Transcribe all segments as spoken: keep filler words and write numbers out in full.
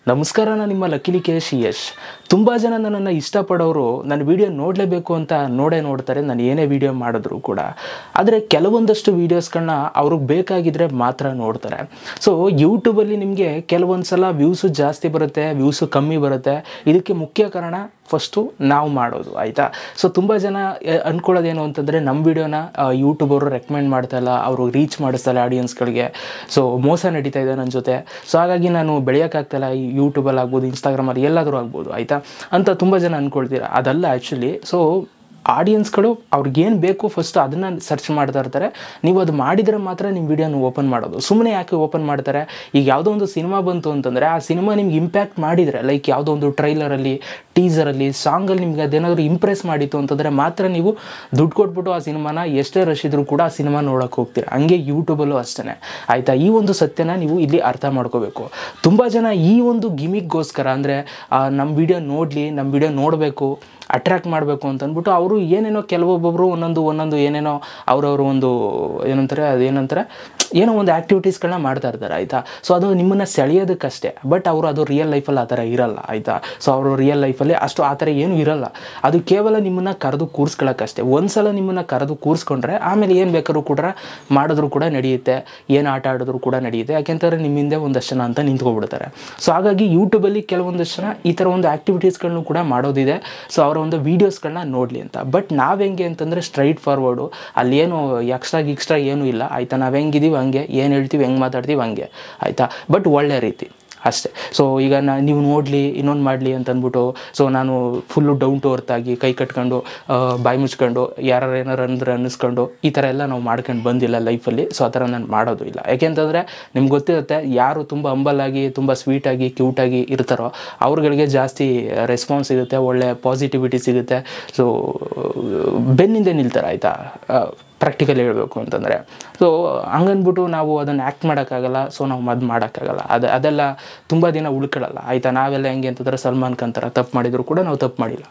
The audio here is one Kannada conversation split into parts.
ನಮಸ್ಕಾರ, ನಾನು ನಿಮ್ಮ ಲಕಿಲಿ ಕೇಶ್ ಯಶ್. ತುಂಬ ಜನ ನನ್ನನ್ನು ಇಷ್ಟಪಡೋರು ನನ್ನ ವೀಡಿಯೋ ನೋಡಲೇಬೇಕು ಅಂತ ನೋಡೇ ನೋಡ್ತಾರೆ, ನಾನು ಏನೇ ವೀಡಿಯೋ ಮಾಡಿದ್ರು ಕೂಡ. ಆದರೆ ಕೆಲವೊಂದಷ್ಟು ವೀಡಿಯೋಸ್ಗಳನ್ನ ಅವ್ರಿಗೆ ಬೇಕಾಗಿದ್ದರೆ ಮಾತ್ರ ನೋಡ್ತಾರೆ. ಸೊ ಯೂಟ್ಯೂಬಲ್ಲಿ ನಿಮಗೆ ಕೆಲವೊಂದು ಸಲ ವ್ಯೂಸು ಜಾಸ್ತಿ ಬರುತ್ತೆ, ವ್ಯೂಸು ಕಮ್ಮಿ ಬರುತ್ತೆ. ಇದಕ್ಕೆ ಮುಖ್ಯ ಕಾರಣ ಫಸ್ಟು ನಾವು ಮಾಡೋದು, ಆಯಿತಾ. ಸೊ ತುಂಬ ಜನ ಅಂದ್ಕೊಳ್ಳೋದೇನು ಅಂತಂದರೆ ನಮ್ಮ ವೀಡಿಯೋನ ಯೂಟ್ಯೂಬ್ ಅವರು ರೆಕಮೆಂಡ್ ಮಾಡ್ತಾಯಿಲ್ಲ, ಅವರು ರೀಚ್ ಮಾಡಿಸ್ತಾಯಿಲ್ಲ ಆಡಿಯನ್ಸ್ಗಳಿಗೆ. ಸೊ ಮೋಸ ನಡೀತಾ ಇದೆ ನನ್ನ ಜೊತೆ. ಸೊ ಹಾಗಾಗಿ ನಾನು ಬೆಳೆಯೋಕ್ಕಾಗ್ತಾಯಿಲ್ಲ, ಈ ಯೂಟ್ಯೂಬಲ್ಲಿ ಆಗ್ಬೋದು, ಇನ್ಸ್ಟಾಗ್ರಾಮಲ್ಲಿ ಎಲ್ಲಾದರೂ ಆಗ್ಬೋದು, ಆಯಿತಾ ಅಂತ ತುಂಬ ಜನ ಅಂದ್ಕೊಳ್ತೀರಾ. ಅದಲ್ಲ ಆ್ಯಕ್ಚುಲಿ. ಸೊ ಆಡಿಯನ್ಸ್ಗಳು ಅವ್ರಿಗೇನು ಬೇಕು ಫಸ್ಟ್ ಅದನ್ನು ಸರ್ಚ್ ಮಾಡ್ತಾ ಇರ್ತಾರೆ. ನೀವು ಅದು ಮಾಡಿದರೆ ಮಾತ್ರ ನಿಮ್ಮ ವೀಡಿಯೋನ ಓಪನ್ ಮಾಡೋದು. ಸುಮ್ಮನೆ ಯಾಕೆ ಓಪನ್ ಮಾಡ್ತಾರೆ? ಈಗ ಯಾವುದೋ ಒಂದು ಸಿನಿಮಾ ಬಂತು ಅಂತಂದರೆ ಆ ಸಿನಿಮಾ ನಿಮ್ಗೆ ಇಂಪ್ಯಾಕ್ಟ್ ಮಾಡಿದರೆ, ಲೈಕ್ ಯಾವುದೋ ಒಂದು ಟ್ರೈಲರಲ್ಲಿ, ಟೀಸರಲ್ಲಿ, ಸಾಂಗಲ್ಲಿ ನಿಮ್ಗೆ ಅದೇನಾದರೂ ಇಂಪ್ರೆಸ್ ಮಾಡಿತ್ತು ಅಂತಂದರೆ ಮಾತ್ರ ನೀವು ದುಡ್ಡು ಕೊಟ್ಬಿಟ್ಟು ಆ ಸಿನಿಮಾನ ಎಷ್ಟೇ ರಶ್ ಇದ್ರೂ ಕೂಡ ಆ ಸಿನಿಮಾ ನೋಡೋಕ್ಕೆ ಹೋಗ್ತೀರ. ಹಂಗೆ ಯೂಟ್ಯೂಬಲ್ಲೂ ಅಷ್ಟೇ, ಆಯಿತಾ. ಈ ಒಂದು ಸತ್ಯನ ನೀವು ಇಲ್ಲಿ ಅರ್ಥ ಮಾಡ್ಕೋಬೇಕು. ತುಂಬ ಜನ ಈ ಒಂದು ಗಿಮಿಕ್ಗೋಸ್ಕರ, ಅಂದರೆ ನಮ್ಮ ವೀಡಿಯೋ ನೋಡಲಿ, ನಮ್ಮ ವೀಡಿಯೋ ನೋಡಬೇಕು, ಅಟ್ರ್ಯಾಕ್ಟ್ ಮಾಡಬೇಕು ಅಂತ ಅಂದ್ಬಿಟ್ಟು ಅವರು ಏನೇನೋ ಕೆಲವೊಬ್ಬೊಬ್ಬರು ಒಂದೊಂದು ಒಂದೊಂದು ಏನೇನೋ ಅವರವರು ಒಂದು ಏನಂತಾರೆ ಅದೇನಂತಾರೆ ಏನೋ ಒಂದು ಆ್ಯಕ್ಟಿವಿಟೀಸ್ಗಳನ್ನ ಮಾಡ್ತಾ ಇರ್ತಾರೆ, ಆಯಿತಾ. ಸೊ ಅದು ನಿಮ್ಮನ್ನು ಸೆಳೆಯೋದಕ್ಕಷ್ಟೇ. ಬಟ್ ಅವರು ಅದು ರಿಯಲ್ ಲೈಫಲ್ಲಿ ಆ ಥರ ಇರಲ್ಲ, ಆಯಿತಾ. ಸೊ ಅವರು ರಿಯಲ್ ಲೈಫಲ್ಲಿ ಅಷ್ಟು ಆ ಥರ ಏನೂ ಇರಲ್ಲ. ಅದು ಕೇವಲ ನಿಮ್ಮನ್ನು ಕರೆದು ಕೂರಿಸ್ಕೊಳ್ಳೋಕ್ಕಷ್ಟೇ. ಒಂದು ಸಲ ನಿಮ್ಮನ್ನು ಕರೆದು ಕೂರಿಸ್ಕೊಂಡ್ರೆ ಆಮೇಲೆ ಏನು ಬೇಕಾದ್ರೂ ಕೂಡ ಮಾಡಿದ್ರು ಕೂಡ ನಡೆಯುತ್ತೆ, ಏನು ಆಟ ಆಡಿದ್ರು ಕೂಡ ನಡೆಯುತ್ತೆ. ಯಾಕೆಂತಂದರೆ ನಿಮ್ಮ ಹಿಂದೆ ಒಂದಷ್ಟು ಜನ ಅಂತ ನಿಂತ್ಕೊಬಿಡ್ತಾರೆ. ಸೊ ಹಾಗಾಗಿ ಯೂಟ್ಯೂಬಲ್ಲಿ ಕೆಲವೊಂದಷ್ಟು ಜನ ಈ ಥರ ಒಂದು ಆ್ಯಕ್ಟಿವಿಟೀಸ್ಗಳನ್ನು ಕೂಡ ಮಾಡೋದಿದೆ. ಸೊ ಅವರ ಒಂದು ವೀಡಿಯೋಸ್ಗಳನ್ನ ನೋಡಲಿ ಅಂತ. ಬಟ್ ನಾವು ಹೆಂಗೆ ಅಂತಂದರೆ ಸ್ಟ್ರೈಟ್ ಫಾರ್ವರ್ಡು, ಅಲ್ಲೇನು ಎಕ್ಸ್ಟ್ರಾ ಗಿಕ್ಸ್ಟ್ರಾ ಏನೂ ಇಲ್ಲ, ಆಯಿತಾ. ನಾವು ಹೆಂಗಿದ್ದೀವಿ ಹಂಗೆ, ಏನು ಹೇಳ್ತೀವಿ ಹೆಂಗೆ ಮಾತಾಡ್ತೀವಿ ಹಂಗೆ, ಆಯಿತಾ. ಬಟ್ ಒಳ್ಳೆ ರೀತಿ ಅಷ್ಟೇ. ಸೊ ಈಗ ನಾ ನೀವು ನೋಡಲಿ, ಇನ್ನೊಂದು ಮಾಡಲಿ ಅಂತ ಅಂದ್ಬಿಟ್ಟು ಸೊ ನಾನು ಫುಲ್ಲು ಡೌನ್ ಟು ಅರ್ತ್ ಆಗಿ ಕೈ ಕಟ್ಕೊಂಡು ಬಾಯಿ ಮುಚ್ಕೊಂಡು ಯಾರು ಏನಾರು ಅಂದ್ರೆ ಅನ್ನಿಸ್ಕೊಂಡು ಈ ಥರ ಎಲ್ಲ ನಾವು ಮಾಡ್ಕೊಂಡು ಬಂದಿಲ್ಲ ಲೈಫಲ್ಲಿ. ಸೊ ಆ ಥರ ನಾನು ಮಾಡೋದು ಇಲ್ಲ. ಯಾಕೆಂತಂದರೆ ನಿಮ್ಗೆ ಗೊತ್ತಿರುತ್ತೆ, ಯಾರು ತುಂಬ ಹಂಬಲಾಗಿ, ತುಂಬ ಸ್ವೀಟಾಗಿ, ಕ್ಯೂಟಾಗಿ ಇರ್ತಾರೋ ಅವ್ರುಗಳಿಗೆ ಜಾಸ್ತಿ ರೆಸ್ಪಾನ್ಸ್ ಸಿಗುತ್ತೆ, ಒಳ್ಳೆ ಪಾಸಿಟಿವಿಟಿ ಸಿಗುತ್ತೆ. ಸೊ ಬೆನ್ನಿಂದೆ ನಿಲ್ತಾರೆ, ಆಯಿತಾ, ಪ್ರಾಕ್ಟಿಕಲ್ ಹೇಳಬೇಕು ಅಂತಂದರೆ. ಸೊ ಹಂಗಂದ್ಬಿಟ್ಟು ನಾವು ಅದನ್ನು ಆ್ಯಕ್ಟ್ ಮಾಡೋಕ್ಕಾಗಲ್ಲ. ಸೊ ನಾವು ಅದು ಮಾಡೋಕ್ಕಾಗಲ್ಲ. ಅದು ಅದೆಲ್ಲ ತುಂಬ ದಿನ ಉಳ್ಕೊಳ್ಳಲ್ಲ, ಆಯಿತಾ. ನಾವೆಲ್ಲ ಹೆಂಗೆ ಅಂತಂದರೆ ಸಲ್ಮಾನ್ ಖಾನ್ ಥರ ತಪ್ಪು ಮಾಡಿದರೂ ಕೂಡ ನಾವು ತಪ್ಪು ಮಾಡಿಲ್ಲ,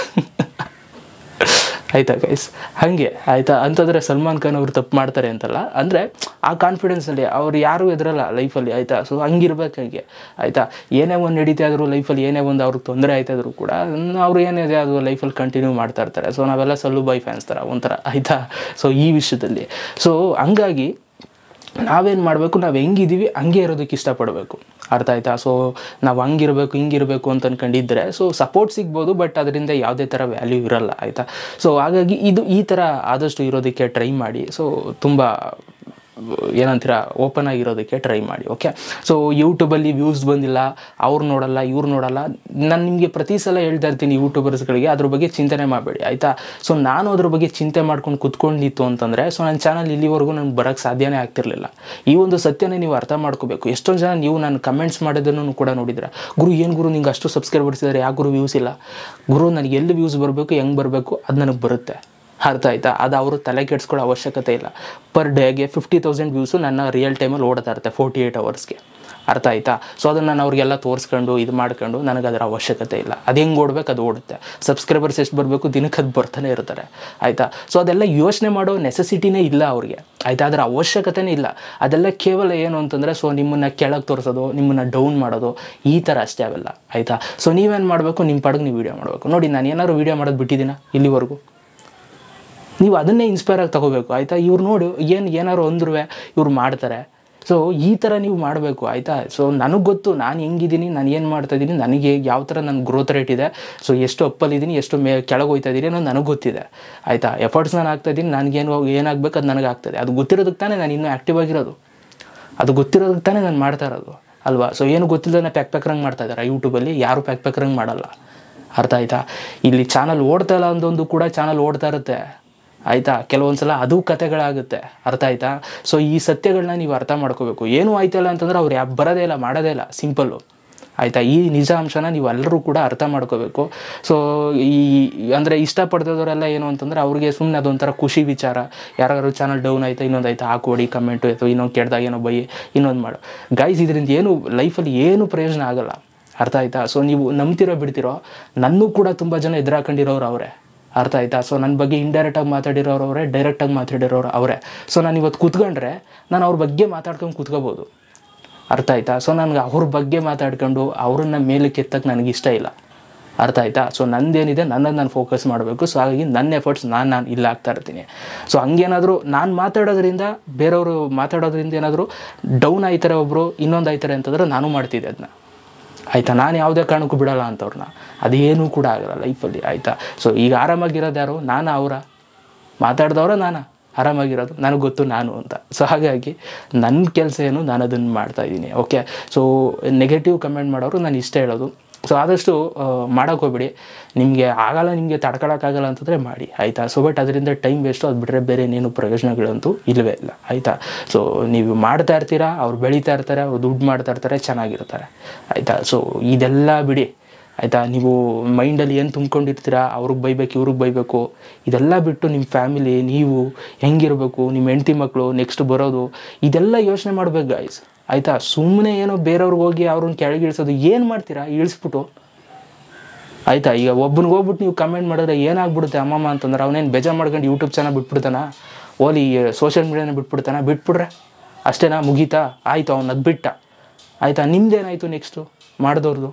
ಆಯಿತಾ ಗೈಸ್. ಹಾಗೆ ಆಯಿತಾ. ಅಂತಂದರೆ ಸಲ್ಮಾನ್ ಖಾನ್ ಅವರು ತಪ್ಪು ಮಾಡ್ತಾರೆ ಅಂತಲ್ಲ, ಅಂದರೆ ಆ ಕಾನ್ಫಿಡೆನ್ಸಲ್ಲಿ ಅವ್ರು ಯಾರೂ ಎದುರಲ್ಲ ಲೈಫಲ್ಲಿ, ಆಯಿತಾ. ಸೊ ಹಂಗಿರ್ಬೇಕು ಹಂಗೆ, ಆಯಿತಾ. ಏನೇ ಒಂದು ನಡೀತಾ ಇದ್ರು ಲೈಫಲ್ಲಿ, ಏನೇ ಒಂದು ಅವ್ರಿಗೆ ತೊಂದರೆ ಆಯ್ತಾಯಿದ್ರು ಕೂಡ ಅವರು ಏನಿದೆ ಅದು ಲೈಫಲ್ಲಿ ಕಂಟಿನ್ಯೂ ಮಾಡ್ತಾ ಇರ್ತಾರೆ. ಸೊ ನಾವೆಲ್ಲ ಸಲ್ಲು ಬಾಯ್ ಫ್ಯಾನ್ಸ್ ಥರ ಒಂಥರ, ಆಯಿತಾ. ಸೊ ಈ ವಿಷಯದಲ್ಲಿ ಸೊ ಹಂಗಾಗಿ ನಾವೇನು ಮಾಡಬೇಕು, ನಾವು ಹೆಂಗಿದ್ದೀವಿ ಹಂಗೆ ಇರೋದಕ್ಕೆ ಇಷ್ಟಪಡಬೇಕು, ಅರ್ಥ ಆಯ್ತಾ. ಸೊ ನಾವು ಹಂಗಿರಬೇಕು ಹಿಂಗಿರಬೇಕು ಅಂತ ಅಂದ್ಕೊಂಡಿದ್ದರೆ ಸೊ ಸಪೋರ್ಟ್ ಸಿಗ್ಬೋದು, ಬಟ್ ಅದರಿಂದ ಯಾವುದೇ ಥರ ವ್ಯಾಲ್ಯೂ ಇರಲ್ಲ, ಆಯಿತಾ. ಸೊ ಹಾಗಾಗಿ ಇದು ಈ ಥರ ಆದಷ್ಟು ಇರೋದಕ್ಕೆ ಟ್ರೈ ಮಾಡಿ. ಸೊ ತುಂಬ ಏನಂತೀರ ಓಪನ್ ಆಗಿರೋದಕ್ಕೆ ಟ್ರೈ ಮಾಡಿ, ಓಕೆ. ಸೊ ಯೂಟ್ಯೂಬಲ್ಲಿ ವ್ಯೂಸ್ ಬಂದಿಲ್ಲ, ಅವ್ರು ನೋಡಲ್ಲ, ಇವ್ರು ನೋಡಲ್ಲ. ನಾನು ನಿಮಗೆ ಪ್ರತಿ ಸಲ ಹೇಳ್ತಾ ಇರ್ತೀನಿ ಯೂಟ್ಯೂಬರ್ಸ್ಗಳಿಗೆ ಅದ್ರ ಬಗ್ಗೆ ಚಿಂತನೆ ಮಾಡಬೇಡಿ, ಆಯಿತಾ. ಸೊ ನಾನು ಅದ್ರ ಬಗ್ಗೆ ಚಿಂತೆ ಮಾಡ್ಕೊಂಡು ಕುತ್ಕೊಂಡಿತ್ತು ಅಂತಂದರೆ ಸೊ ನನ್ನ ಚಾನಲ್ ಇಲ್ಲಿವರೆಗೂ ನನಗೆ ಬರೋಕ್ಕೆ ಸಾಧ್ಯನೇ ಆಗ್ತಿರ್ಲಿಲ್ಲ. ಈ ಒಂದು ಸತ್ಯನೇ ನೀವು ಅರ್ಥ ಮಾಡ್ಕೋಬೇಕು. ಎಷ್ಟೊಂದು ಜನ ನೀವು ನಾನು ಕಮೆಂಟ್ಸ್ ಮಾಡೋದನ್ನು ಕೂಡ ನೋಡಿದ್ರೆ, ಗುರು ಏನು ಗುರು ನಿಂಗೆ ಅಷ್ಟು ಸಬ್ಸ್ಕ್ರೈಬರ್ಸ್ ಇದ್ದಾರೆ, ಯಾಕೆ ಗುರು ವ್ಯೂಸ್ ಇಲ್ಲ? ಗುರು ನನಗೆ ಎಲ್ಲಿ ವ್ಯೂಸ್ ಬರಬೇಕು, ಹೆಂಗೆ ಬರಬೇಕು ಅದು ನನಗೆ ಬರುತ್ತೆ, ಅರ್ಥ ಆಯ್ತಾ. ಅದು ಅವರು ತಲೆ ಕೆಡಿಸ್ಕೊಳ್ಳೋ ಅವಶ್ಯಕತೆ ಇಲ್ಲ. ಪರ್ ಡೇಗೆ ಫಿಫ್ಟಿ ತೌಸಂಡ್ ವ್ಯೂಸು ನನ್ನ ರಿಯಲ್ ಟೈಮಲ್ಲಿ ಓಡ್ತಾ ಇರುತ್ತೆ ಫೋರ್ಟಿ ಏಯ್ಟ್ ಅವರ್ಸ್ಗೆ, ಅರ್ಥ ಆಯ್ತಾ. ಸೊ ಅದನ್ನು ನಾನು ಅವ್ರಿಗೆಲ್ಲ ತೋರಿಸ್ಕೊಂಡು ಇದು ಮಾಡ್ಕೊಂಡು ನನಗೆ ಅದರ ಅವಶ್ಯಕತೆ ಇಲ್ಲ. ಅದು ಹೆಂಗೆ ಓಡಬೇಕು ಅದು ಓಡುತ್ತೆ. ಸಬ್ಸ್ಕ್ರೈಬರ್ಸ್ ಎಷ್ಟು ಬರಬೇಕು ದಿನಕ್ಕೆ ಅದು ಬರ್ತಾನೆ ಇರ್ತಾರೆ, ಆಯಿತಾ. ಸೊ ಅದೆಲ್ಲ ಯೋಚನೆ ಮಾಡೋ ನೆಸೆಸಿಟಿನೇ ಇಲ್ಲ ಅವ್ರಿಗೆ, ಆಯಿತಾ. ಅದರ ಅವಶ್ಯಕತೆನೇ ಇಲ್ಲ. ಅದೆಲ್ಲ ಕೇವಲ ಏನು ಅಂತಂದರೆ ಸೊ ನಿಮ್ಮನ್ನು ಕೆಳಗೆ ತೋರಿಸೋದು, ನಿಮ್ಮನ್ನು ಡೌನ್ ಮಾಡೋದು, ಈ ಥರ ಅಷ್ಟೇ ಅವೆಲ್ಲ, ಆಯಿತಾ. ಸೊ ನೀವೇನು ಮಾಡಬೇಕು, ನಿಮ್ಮ ಪಾಡಿಗೆ ನೀವು ವೀಡಿಯೋ ಮಾಡಬೇಕು. ನೋಡಿ ನಾನು ಏನಾದ್ರು ವೀಡಿಯೋ ಮಾಡೋದು ಬಿಟ್ಟಿದ್ದೀನ ಇಲ್ಲಿವರೆಗೂ? ನೀವು ಅದನ್ನೇ ಇನ್ಸ್ಪೈರ್ ಆಗಿ ತೊಗೋಬೇಕು, ಆಯಿತಾ. ಇವ್ರು ನೋಡಿ ಏನು ಏನಾದ್ರು ಅಂದ್ರೂ ಇವ್ರು ಮಾಡ್ತಾರೆ. ಸೊ ಈ ಥರ ನೀವು ಮಾಡಬೇಕು, ಆಯಿತಾ. ಸೊ ನನಗೆ ಗೊತ್ತು ನಾನು ಹೆಂಗಿದ್ದೀನಿ, ನಾನು ಏನು ಮಾಡ್ತಾಯಿದ್ದೀನಿ, ನನಗೆ ಯಾವ ಥರ ನನ್ನ ಗ್ರೋತ್ ರೇಟ್ ಇದೆ, ಸೊ ಎಷ್ಟು ಅಪ್ಪಲ್ಲಿದ್ದೀನಿ, ಎಷ್ಟು ಮೇ ಕೆಳಗೆ ಹೋಗ್ತಾ ಇದ್ದೀನಿ ಅನ್ನೋದು ನನಗೆ ಗೊತ್ತಿದೆ, ಆಯಿತಾ. ಎಫರ್ಟ್ಸ್ ನಾನು ಆಗ್ತಾಯಿದ್ದೀನಿ, ನನಗೇನು ಏನಾಗಬೇಕು ಅದು ನನಗೆ ಆಗ್ತದೆ. ಅದು ಗೊತ್ತಿರೋದಕ್ಕೆ ತಾನೇ ನಾನು ಇನ್ನೂ ಆ್ಯಕ್ಟಿವ್ ಆಗಿರೋದು, ಅದು ಗೊತ್ತಿರೋದಕ್ಕೆ ತಾನೇ ನಾನು ಮಾಡ್ತಾ ಇರೋದು, ಅಲ್ವಾ. ಸೊ ಏನು ಗೊತ್ತಿಲ್ಲದೆ ಪ್ಯಾಕ್ ಪ್ಯಾಕ್ರಂಗೆ ಮಾಡ್ತಾ ಇದ್ದಾರೆ ಯೂಟ್ಯೂಬಲ್ಲಿ, ಯಾರು ಪ್ಯಾಕ್ ಪ್ಯಾಕ್ರಂಗೆ ಮಾಡಲ್ಲ, ಅರ್ಥ ಆಯ್ತಾ. ಇಲ್ಲಿ ಚಾನಲ್ ಓಡ್ತಾ ಇಲ್ಲ ಅಂದೊಂದು ಕೂಡ ಚಾನಲ್ ಓಡ್ತಾ ಇರುತ್ತೆ, ಆಯಿತಾ. ಕೆಲವೊಂದು ಸಲ ಅದು ಕತೆಗಳಾಗುತ್ತೆ, ಅರ್ಥ ಆಯ್ತಾ. ಸೊ ಈ ಸತ್ಯಗಳನ್ನ ನೀವು ಅರ್ಥ ಮಾಡ್ಕೋಬೇಕು. ಏನೂ ಆಯ್ತಲ್ಲ ಅಂತಂದ್ರೆ ಅವ್ರು ಯಾವ ಬರೋದೇ ಇಲ್ಲ, ಮಾಡೋದೇ ಇಲ್ಲ, ಸಿಂಪಲ್ಲು, ಆಯಿತಾ. ಈ ನಿಜ ಅಂಶನ ನೀವು ಎಲ್ಲರೂ ಕೂಡ ಅರ್ಥ ಮಾಡ್ಕೋಬೇಕು. ಸೊ ಈ ಅಂದರೆ ಇಷ್ಟಪಡ್ತಿದ್ದವರೆಲ್ಲ ಏನು ಅಂತಂದರೆ ಅವ್ರಿಗೆ ಸುಮ್ಮನೆ ಅದೊಂಥರ ಖುಷಿ ವಿಚಾರ. ಯಾರಾದ್ರು ಚಾನಲ್ ಡೌನ್ ಆಯಿತಾ, ಇನ್ನೊಂದು ಆಯಿತಾ ಹಾಕೊಡಿ ಕಮೆಂಟು, ಅಥವಾ ಇನ್ನೊಂದು ಕೆಡ್ದಾಗ ಏನೋ ಬೈ, ಇನ್ನೊಂದು ಮಾಡು. ಗೈಸ್ ಇದರಿಂದ ಏನು ಲೈಫಲ್ಲಿ ಏನು ಪ್ರಯೋಜನ ಆಗೋಲ್ಲ, ಅರ್ಥ ಆಯ್ತಾ. ಸೊ ನೀವು ನಂಬ್ತಿರೋ ಬಿಡ್ತಿರೋ, ನನ್ನೂ ಕೂಡ ತುಂಬ ಜನ ಎದುರಾಕೊಂಡಿರೋರು ಅವರೇ, ಅರ್ಥ ಆಯ್ತಾ. ಸೊ ನನ್ನ ಬಗ್ಗೆ ಇಂಡೈರೆಕ್ಟಾಗಿ ಮಾತಾಡಿರೋರು ಅವರೇ, ಡೈರೆಕ್ಟಾಗಿ ಮಾತಾಡಿರೋರು ಅವರೇ. ಸೊ ನಾನು ಇವತ್ತು ಕೂತ್ಕೊಂಡ್ರೆ ನಾನು ಅವ್ರ ಬಗ್ಗೆ ಮಾತಾಡ್ಕೊಂಡು ಕೂತ್ಕೋಬೋದು, ಅರ್ಥ ಆಯ್ತಾ? ಸೊ ನನಗೆ ಅವ್ರ ಬಗ್ಗೆ ಮಾತಾಡ್ಕೊಂಡು ಅವ್ರನ್ನ ಮೇಲಕ್ಕೆ ಎತ್ತಕ್ಕೆ ನನಗೆ ಇಷ್ಟ ಇಲ್ಲ, ಅರ್ಥ ಆಯ್ತಾ? ಸೊ ನಂದೇನಿದೆ ನನ್ನನ್ನು ನಾನು ಫೋಕಸ್ ಮಾಡಬೇಕು. ಸೊ ಹಾಗಾಗಿ ನನ್ನ ಎಫರ್ಟ್ಸ್ ನಾನು ನಾನು ಇಲ್ಲ ಆಗ್ತಾ ಇರ್ತೀನಿ. ಸೊ ಹಂಗೇನಾದರೂ ನಾನು ಮಾತಾಡೋದ್ರಿಂದ ಬೇರೆಯವರು ಮಾತಾಡೋದ್ರಿಂದ ಏನಾದರೂ ಡೌನ್ ಆಯ್ತಾರೆ ಒಬ್ಬರು, ಇನ್ನೊಂದು ಆಯ್ತಾರೆ ಅಂತಂದ್ರೆ ನಾನು ಮಾಡ್ತಿದ್ದೆ ಅದನ್ನ, ಆಯಿತಾ? ನಾನು ಯಾವುದೇ ಕಾರಣಕ್ಕೂ ಬಿಡೋಲ್ಲ ಅಂಥವ್ರನ್ನ, ಅದೇನೂ ಕೂಡ ಆಗಲ್ಲ ಲೈಫಲ್ಲಿ, ಆಯಿತಾ? ಸೊ ಈಗ ಆರಾಮಾಗಿರೋದು ಯಾರು? ನಾನು ಅವರ ಮಾತಾಡ್ದವ್ರ ನಾನು ಆರಾಮಾಗಿರೋದು ನನಗೆ ಗೊತ್ತು ನಾನು ಅಂತ. ಸೊ ಹಾಗಾಗಿ ನನ್ನ ಕೆಲಸ ಏನು ನಾನು ಅದನ್ನು ಮಾಡ್ತಾಯಿದ್ದೀನಿ. ಓಕೆ, ಸೊ ನೆಗೆಟಿವ್ ಕಮೆಂಟ್ ಮಾಡೋರು ನಾನು ಇಷ್ಟ ಹೇಳೋದು, ಸೊ ಆದಷ್ಟು ಮಾಡೋಕ್ಕೆ ಹೋಗ್ಬಿಡಿ. ನಿಮಗೆ ಆಗಲ್ಲ, ನಿಮಗೆ ತಡ್ಕೊಳಕ್ಕಾಗಲ್ಲ ಅಂತಂದರೆ ಮಾಡಿ, ಆಯಿತಾ? ಸೊ ಬಟ್ ಅದರಿಂದ ಟೈಮ್ ವೇಸ್ಟು, ಅದು ಬಿಟ್ಟರೆ ಬೇರೆ ಏನೇನು ಪ್ರಯೋಜನಗಳಂತೂ ಇಲ್ಲವೇ ಇಲ್ಲ, ಆಯಿತಾ? ಸೊ ನೀವು ಮಾಡ್ತಾ ಇರ್ತೀರಾ, ಅವ್ರು ಬೆಳೀತಾ ಇರ್ತಾರೆ, ಅವ್ರು ದುಡ್ಡು ಮಾಡ್ತಾ ಇರ್ತಾರೆ, ಚೆನ್ನಾಗಿರ್ತಾರೆ, ಆಯಿತಾ? ಸೊ ಇದೆಲ್ಲ ಬಿಡಿ, ಆಯಿತಾ? ನೀವು ಮೈಂಡಲ್ಲಿ ಏನು ತುಂಬ್ಕೊಂಡಿರ್ತೀರಾ, ಅವ್ರಿಗೆ ಬೈಬೇಕು ಇವ್ರಿಗೆ ಬೈಬೇಕು, ಇದೆಲ್ಲ ಬಿಟ್ಟು ನಿಮ್ಮ ಫ್ಯಾಮಿಲಿ, ನೀವು ಹೆಂಗಿರಬೇಕು, ನಿಮ್ಮ ಹೆಂಡತಿ ಮಕ್ಕಳು ನೆಕ್ಸ್ಟ್ ಬರೋದು, ಇದೆಲ್ಲ ಯೋಚನೆ ಮಾಡ್ಬೇಕು ಗಾಯ್ಸ್, ಆಯಿತಾ? ಸುಮ್ಮನೆ ಏನೋ ಬೇರೆಯವ್ರಿಗೆ ಹೋಗಿ ಅವ್ರನ್ನ ಕೆಳಗೆ ಇಳಿಸೋದು ಏನು ಮಾಡ್ತೀರಾ? ಇಳಿಸ್ಬಿಟ್ಟು, ಆಯಿತಾ? ಈಗ ಒಬ್ಬನಿಗೆ ಹೋಗ್ಬಿಟ್ಟು ನೀವು ಕಮೆಂಟ್ ಮಾಡಿದ್ರೆ ಏನಾಗ್ಬಿಡುತ್ತೆ ಅಮ್ಮಮ್ಮ ಅಂತಂದ್ರೆ, ಅವನೇನು ಬೇಜಾರು ಮಾಡ್ಕೊಂಡು ಯೂಟ್ಯೂಬ್ ಚಾನಲ್ ಬಿಟ್ಬಿಡ್ತಾನ, ಓಲಿ ಸೋಷಿಯಲ್ ಮೀಡಿಯಾನ ಬಿಟ್ಬಿಡ್ತಾನ? ಬಿಟ್ಬಿಡ್ರೆ ಅಷ್ಟೇನಾ, ಮುಗೀತಾ? ಆಯಿತು, ಅವ್ನು ಅದು ಬಿಟ್ಟ, ಆಯಿತಾ? ನಿಮ್ದೇನಾಯಿತು ನೆಕ್ಸ್ಟು ಮಾಡಿದವ್ರದ್ದು?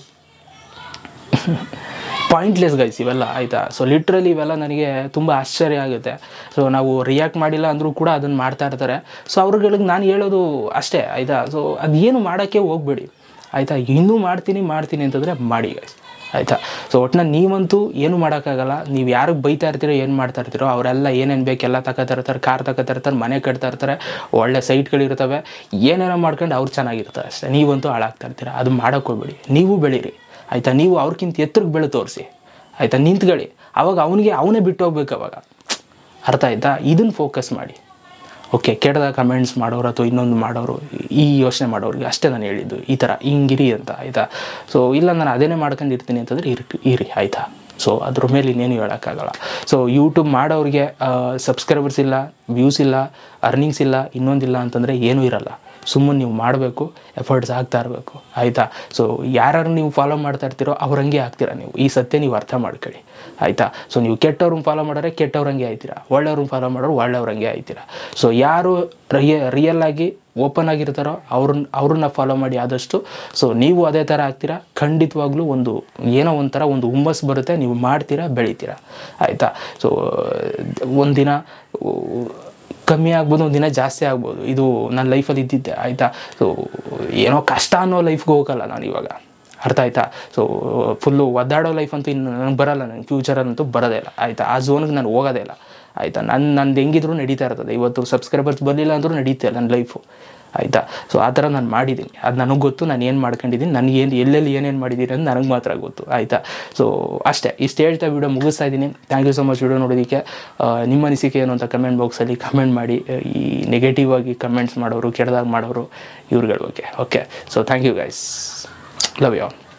ಪಾಯಿಂಟ್ಲೆಸ್ ಗೈಸ್ ಇವೆಲ್ಲ, ಆಯಿತಾ? ಸೊ ಲಿಟ್ರಲಿ ಇವೆಲ್ಲ ನನಗೆ ತುಂಬ ಆಶ್ಚರ್ಯ ಆಗುತ್ತೆ. ಸೊ ನಾವು ರಿಯಾಕ್ಟ್ ಮಾಡಿಲ್ಲ ಅಂದರೂ ಕೂಡ ಅದನ್ನು ಮಾಡ್ತಾ ಇರ್ತಾರೆ. ಸೊ ಅವ್ರಿಗೆ ನಾನು ಹೇಳೋದು ಅಷ್ಟೇ, ಆಯಿತಾ? ಸೊ ಅದೇನು ಮಾಡೋಕ್ಕೆ ಹೋಗಬೇಡಿ, ಆಯಿತಾ? ಇನ್ನೂ ಮಾಡ್ತೀನಿ ಮಾಡ್ತೀನಿ ಅಂತಂದರೆ ಮಾಡಿ ಗೈಸ್, ಆಯಿತಾ? ಸೊ ಒಟ್ಟಿನಲ್ಲಿ ನೀವಂತೂ ಏನು ಮಾಡೋಕ್ಕಾಗಲ್ಲ. ನೀವು ಯಾರಿಗೆ ಬೈತಾ ಇರ್ತೀರೋ, ಏನು ಮಾಡ್ತಾ ಇರ್ತೀರೋ, ಅವರೆಲ್ಲ ಏನೇನು ಬೇಕು ಎಲ್ಲ ತಗೋತಾ ಇರ್ತಾರೆ, ಕಾರ್ ತಗೋತಾ ಇರ್ತಾರೆ, ಮನೆ ಕಟ್ತಾ ಇರ್ತಾರೆ, ಒಳ್ಳೆ ಸೈಟ್ಗಳಿರ್ತವೆ, ಏನೇನೋ ಮಾಡ್ಕೊಂಡು ಅವ್ರು ಚೆನ್ನಾಗಿರ್ತಾರೆ ಅಷ್ಟೇ. ನೀವಂತೂ ಹಾಳಾಗ್ತಾ ಇರ್ತೀರ, ಅದು ಮಾಡೋಕ್ಕೆ ಹೋಗ್ಬೇಡಿ. ನೀವು ಬೆಳೀರಿ, ಆಯಿತಾ? ನೀವು ಅವ್ರಿಗಿಂತ ಎತ್ತರಕ್ಕೆ ಬೆಳೆ ತೋರಿಸಿ, ಆಯಿತಾ? ನಿಂತ್ಕೊಳ್ಳಿ, ಅವಾಗ ಅವನಿಗೆ ಅವನೇ ಬಿಟ್ಟು ಹೋಗ್ಬೇಕು ಅವಾಗ, ಅರ್ಥ ಆಯಿತಾ? ಇದನ್ನು ಫೋಕಸ್ ಮಾಡಿ. ಓಕೆ, ಕೆಟ್ಟದಾಗ ಕಮೆಂಟ್ಸ್ ಮಾಡೋರು ಅಥವಾ ಇನ್ನೊಂದು ಮಾಡೋರು, ಈ ಯೋಚನೆ ಮಾಡೋರಿಗೆ ಅಷ್ಟೇ ನಾನು ಹೇಳಿದ್ದು, ಈ ಥರ ಹಿಂಗಿರಿ ಅಂತ, ಆಯಿತಾ? ಸೊ ಇಲ್ಲ ನಾನು ಅದೇನೇ ಮಾಡ್ಕೊಂಡು ಇರ್ತೀನಿ ಅಂತಂದರೆ ಇರಿ ಇರಿ ಆಯಿತಾ? ಸೊ ಅದ್ರ ಮೇಲೆ ಇನ್ನೇನು ಹೇಳೋಕ್ಕಾಗಲ್ಲ. ಸೊ ಯೂಟ್ಯೂಬ್ ಮಾಡೋರಿಗೆ ಸಬ್ಸ್ಕ್ರೈಬರ್ಸ್ ಇಲ್ಲ, ವ್ಯೂಸ್ ಇಲ್ಲ, ಅರ್ನಿಂಗ್ಸ್ ಇಲ್ಲ, ಇನ್ನೊಂದಿಲ್ಲ ಅಂತಂದರೆ ಏನೂ ಇರಲ್ಲ. ಸುಮ್ಮನೆ ನೀವು ಮಾಡಬೇಕು, ಎಫರ್ಟ್ಸ್ ಆಗ್ತಾ ಇರಬೇಕು, ಆಯಿತಾ? ಸೊ ಯಾರು ನೀವು ಫಾಲೋ ಮಾಡ್ತಾ ಇರ್ತೀರೋ ಅವ್ರಂಗೆ ಆಗ್ತೀರಾ ನೀವು, ಈ ಸತ್ಯ ನೀವು ಅರ್ಥ ಮಾಡ್ಕೊಳ್ಳಿ, ಆಯಿತಾ? ಸೊ ನೀವು ಕೆಟ್ಟವ್ರನ್ನ ಫಾಲೋ ಮಾಡೋರೆ ಕೆಟ್ಟವ್ರಂಗೆ ಆಯ್ತೀರಾ, ಒಳ್ಳೆಯವ್ರನ್ನ ಫಾಲೋ ಮಾಡೋರು ಒಳ್ಳೆಯವ್ರಂಗೆ ಆಯ್ತೀರಾ. ಸೊ ಯಾರು ರಿಯ ರಿಯಲ್ ಆಗಿ ಓಪನ್ ಆಗಿರ್ತಾರೋ ಅವ್ರನ್ನ ಅವ್ರನ್ನ ಫಾಲೋ ಮಾಡಿ ಆದಷ್ಟು. ಸೊ ನೀವು ಅದೇ ಥರ ಆಗ್ತೀರಾ, ಖಂಡಿತವಾಗ್ಲೂ ಒಂದು ಏನೋ ಒಂಥರ ಒಂದು ಹುಮ್ಮಸ್ಸು ಬರುತ್ತೆ, ನೀವು ಮಾಡ್ತೀರಾ, ಬೆಳಿತೀರಾ, ಆಯಿತಾ? ಸೊ ಒಂದಿನ ಕಮ್ಮಿ ಆಗ್ಬೋದು, ಒಂದಿನ ಜಾಸ್ತಿ ಆಗ್ಬೋದು, ಇದು ನನ್ನ ಲೈಫಲ್ಲಿ ಇದ್ದಿದ್ದೆ, ಆಯಿತಾ? ಸೊ ಏನೋ ಕಷ್ಟ ಅನ್ನೋ ಲೈಫ್ಗೆ ಹೋಗಲ್ಲ ನಾನು ಇವಾಗ, ಅರ್ಥ ಆಯ್ತಾ? ಸೊ ಫುಲ್ಲು ಒದ್ದಾಡೋ ಲೈಫ್ ಅಂತೂ ಇನ್ನು ನನಗೆ ಬರೋಲ್ಲ, ನನಗೆ ಫ್ಯೂಚರಲ್ಲಂತೂ ಬರೋದೇ ಇಲ್ಲ, ಆಯಿತಾ? ಆ ಝೋನ್ಗೆ ನಾನು ಹೋಗೋದೇ ಇಲ್ಲ, ಆಯಿತಾ? ನನ್ನ ನಂದು ಹೆಂಗಿದ್ರು ನಡೀತಾ ಇರ್ತದೆ. ಇವತ್ತು ಸಬ್ಸ್ಕ್ರೈಬರ್ಸ್ ಬರಲಿಲ್ಲ ಅಂದರೂ ನಡೀತೆ ನನ್ನ ಲೈಫು, ಆಯಿತಾ? ಸೊ ಆ ಥರ ನಾನು ಮಾಡಿದ್ದೀನಿ, ಅದು ನನಗೆ ಗೊತ್ತು, ನಾನು ಏನು ಮಾಡ್ಕೊಂಡಿದ್ದೀನಿ, ನನಗೆ ಏನು ಎಲ್ಲೆಲ್ಲಿ ಏನೇನು ಮಾಡಿದ್ದೀನಿ ಅಂತ ನನಗೆ ಮಾತ್ರ ಗೊತ್ತು, ಆಯಿತಾ? ಸೊ ಅಷ್ಟೇ, ಇಷ್ಟು ಹೇಳ್ತಾ ವಿಡಿಯೋ ಮುಗಿಸ್ತಾ ಇದ್ದೀನಿ. Thank you so much video ನೋಡೋದಕ್ಕೆ. ನಿಮ್ಮ ಅನಿಸಿಕೆ ಏನು ಅಂತ ಕಮೆಂಟ್ ಬಾಕ್ಸಲ್ಲಿ ಕಮೆಂಟ್ ಮಾಡಿ. ಈ ನೆಗೆಟಿವ್ ಆಗಿ ಕಮೆಂಟ್ಸ್ ಮಾಡೋರು, ಕೆಟ್ಟದಾಗಿ ಮಾಡೋರು, ಇವ್ರುಗಳ ಬಗ್ಗೆ. Okay, so thank you guys, love you all.